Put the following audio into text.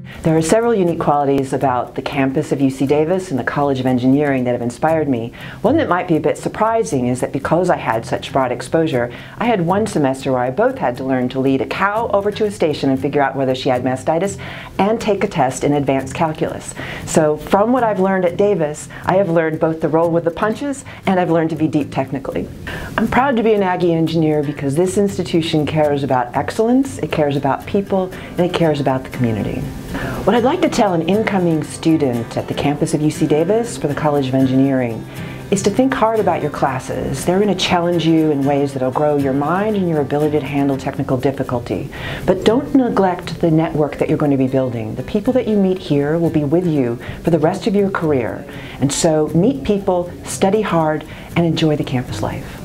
There are several unique qualities about the campus of UC Davis and the College of Engineering that have inspired me. One that might be a bit surprising is that because I had such broad exposure, I had one semester where I both had to learn to lead a cow over to a station and figure out whether she had mastitis and take a test in advanced calculus. So from what I've learned at Davis, I have learned both to roll with the punches and I've learned to be deep technically. I'm proud to be an Aggie engineer because this institution cares about excellence, it cares about people, and it cares about the community. What I'd like to tell an incoming student at the campus of UC Davis for the College of Engineering is to think hard about your classes. They're going to challenge you in ways that will grow your mind and your ability to handle technical difficulty. But don't neglect the network that you're going to be building. The people that you meet here will be with you for the rest of your career. And so meet people, study hard, and enjoy the campus life.